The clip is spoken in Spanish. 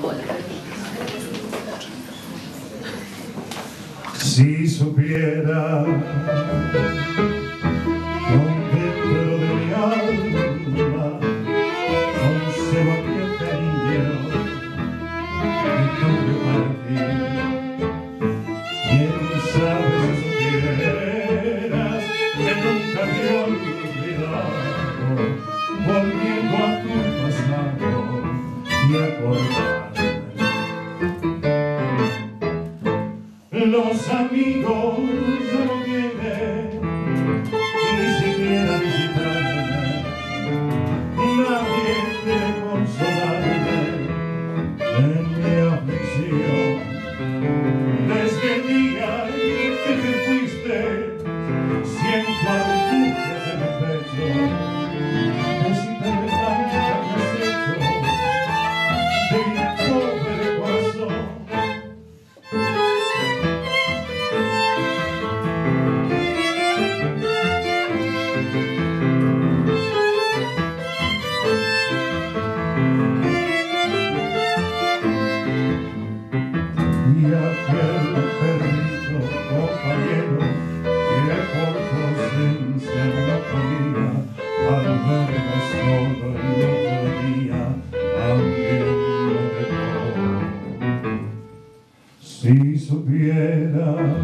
Si supiera dentro de mi alma conservo aquel cariño que tuve para ti. Quién sabe si supieras que nunca te he olvidado, volviendo a tu pasado y acordarme. Los amigos no vienen ni siquiera a visitarme, nadie quiere consolarme en mi aflicción. Desde el día que te fuiste, siento angustias en el pecho. Necesito de tanta que has hecho de mi pobre corazón. Y aquel perrito compañero que por tu ausencia no podía, al verme solo el otro día, también me dejó. Si supiera